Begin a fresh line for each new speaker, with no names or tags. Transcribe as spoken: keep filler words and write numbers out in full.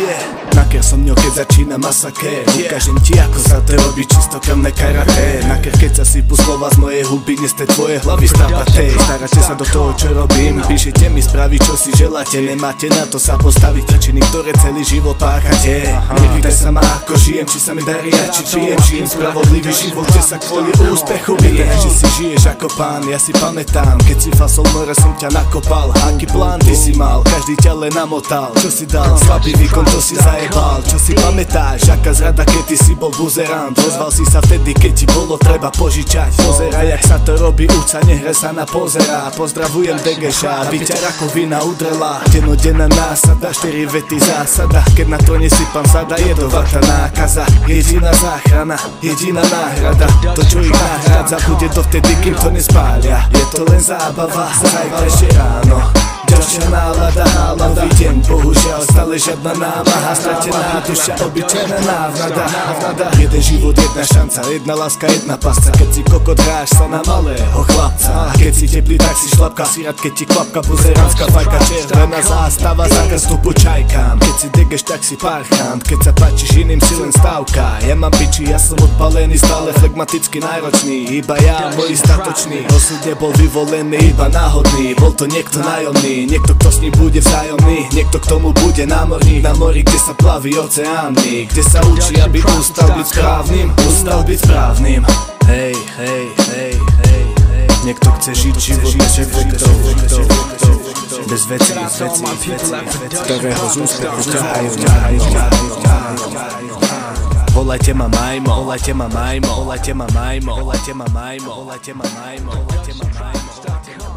Naker som ňou, keď začína masakér. Ukážem ti, ako sa to robí čistokrvné karate. Naker, keď sa sypú slova z mojej huby, dnes te tvoje hlavy stápate. Staráte sa do toho, čo robím, píšete mi správy, čo si želáte. Nemáte na to sa postaviť činy, ktoré celý život páchate. Nepýtaj sa ma, ako žijem, či sa mi darí a či žijem. Žijem spravodlivý život, kde sa kvôli úspechu bijem. Že si žiješ ako pán, ja si pamätám, keď si fasol more, som ťa nakopal. Aký plán ty si mal, každý ťa len namotal. Čo si dal, slabý výkon, to si zajebal. Čo si pamätáš, aká zrada, keď ty si bol buzerant. Ozval si sa vtedy, keď ti bolo treba požičať. Pozeraj, jak sa to robí, uca, nehre sa na pozera. Pozdravujem Degeša, aby ťa rakovina udrela. Denodenná násada, štyri vety zásada. Keď na to nesypam sada, jedovatá nákaza. Jediná záchrana, jediná náhrada. To, čo ich nahrádza, bude dovtedy, kým to nespália. Je to len zábava, zajtra ešte ráno. Ďalšia nálada, nový deň, bohužiaľ stále žiadna námaha. Stratená duša, obyčajná návnada. Jeden život, jedna šanca, jedna láska, jedna pasca. Keď si kokot, hráš sa na malého chlapca. A keď si teplý, tak si šlapka, si rád, keď ti klapka buzeránska fajka. Červená zástava, zákaz vstupu čajkám. Keď si degeš, tak si parchant. Keď sa páčiš iným, si len stávka. Ja mám piči, ja som odpalený, stále flegmaticky náročný. Iba ja, môj statočný. Osud nebol vyvolený, iba náhodný. Bol to niekto nájomný. Niekto, kto s ním bude vzájomný, niekto k tomu bude námorník. Na mori, kde sa plaví oceány, kde sa učí, aby ustal byť správnym, ustal byť správnym. Hej, hej, hej, hej, hej. Niekto chce žiť život bez efektov, bez vecí, bez vecí, ktorého z úspechu ťahajú, ťahajú, ťahajú, ťahajú. Volajte ma Majmo, volajte ma Majmo, volajte ma Majmo, volajte ma Majmo, volajte ma Majmo, volajte ma Majmo.